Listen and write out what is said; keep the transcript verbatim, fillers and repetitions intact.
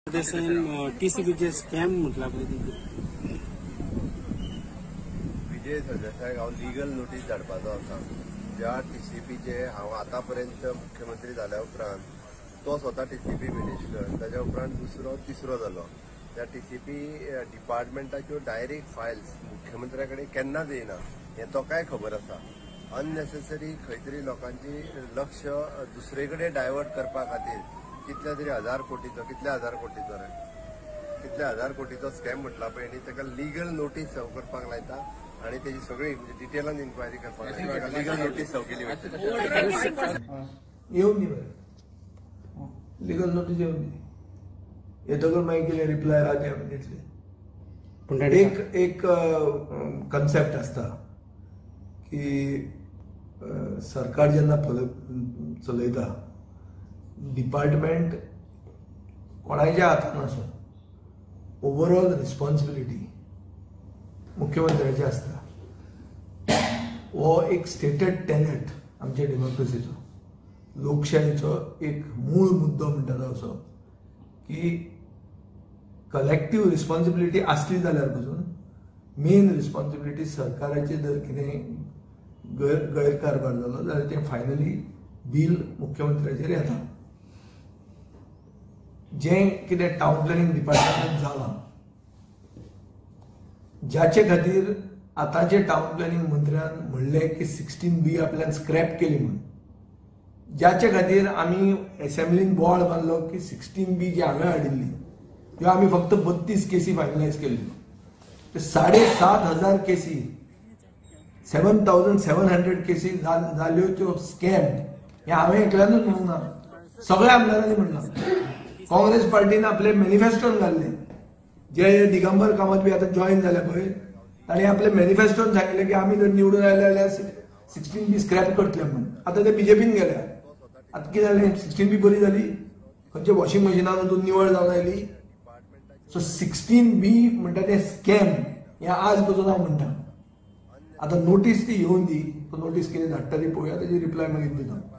टीसीबीचे scam म्हटला विजय सरदेसायक हांव legal notice धाडपाचो आसा. ज्या टीसीबीचे हांव आतापर्यंत मुख्यमंत्री जाल्या उपरांत तो स्वता टीसीबी मिनिस्टर, ताच्या उपरांत दुसरो तिसरो जालो. त्या टीसीबी डिपार्टमेंटाच्यो डायरेक्ट फायल्स मुख्यमंत्र्या कडेन केन्नाच येना हें तोकाय खबर आसा. अननेसेसरी खंय तरी लोकांची लक्ष दुसरे कडेन डायवर्ट करपा खातीर कितल्या तरी हजार कोटीचो कितल्या हजार कोटीचो रे कितल्या हजार कोटीचो स्कॅम म्हटला पळय न्ही, ताका लिगल नोटीस सर्व करपाक लायता आनी तेजी सगळी डिटेलान इन्क्वायरी करपाक लायता. लिगल नोटीस सर्व केली वयता. येवन दी मरे लिगल नोटीस येवन दी. येतकर मागीर कितें रिप्लाय आहा ते आमी दितले. पूण एक एक कन्सेप्ट आसता की सरकार जेन्ना चलयता डिपार्टमेंट कोणाच्या हातान आसूं ओवरऑल रिस्पॉन्सिबिलिटी मुख्यमंत्र्याची आसता. हो एक स्टेटेड टेनेट आमच्या डेमोक्रेसीचो, लोकशायेचो एक मूळ मुद्दो म्हणटा तो असो की कलेक्टिव्ह रिस्पॉन्सिबिलिटी आसली जाल्यार पासून मेन रिस्पॉन्सिबिलिटी सरकाराची जर कितें गैर गैरकारभार जालो जाल्यार तें फायनली बील मुख्यमंत्र्याचेर येता. जें कितें टावन प्लॅनिंग डिपार्टमेंटान जालां ज्याचे खातीर आतांचे टावन प्लॅनिंग मंत्र्यान म्हणलें की सिक्स्टीन बी आपल्यान स्क्रॅप केली म्हणून, ज्याचे खातीर आमी एसेंब्लीन बोवाळ मारलो की सिक्स्टीन बी जी हांवें हाडिल्ली त्यो आमी फक्त बत्तीस केसी फायनलायज केल्ल्यो. ते साडे सात हजार केसी सेवन थावजंड सेवन हंड्रेड केसी जाल्यो त्यो स्कॅम हे हांवें एकल्यानूच म्हणूंक ना, सगळ्या आमदारांनी म्हणलां. काँग्रेस पार्टीन आपले मॅनिफेस्टोन घाल्ले, जे दिगंबर कामत बी आतां जॉईन जाले पळय ताणें आपले मॅनिफेस्टोन सांगिल्लें की आमी जर निवडून आयले जाल्यार सिक्स्टीन बी स्क्रॅप करतले म्हणून. आतां ते बीजेपीन गेल्या. आतां कितें जालें, सिक्स्टीन बी बरी जाली, खंयचे वॉशिंग मशिनान वचून निवड जावन आयली. सो सिक्स्टीन बी म्हणटा ते स्कॅम हें आज पसून हांव म्हणटा. आतां नोटीस ती येवन दी, तो नोटीस कितें धाडटा ती पळोवया, ताजी रिप्लाय मागीर दिता.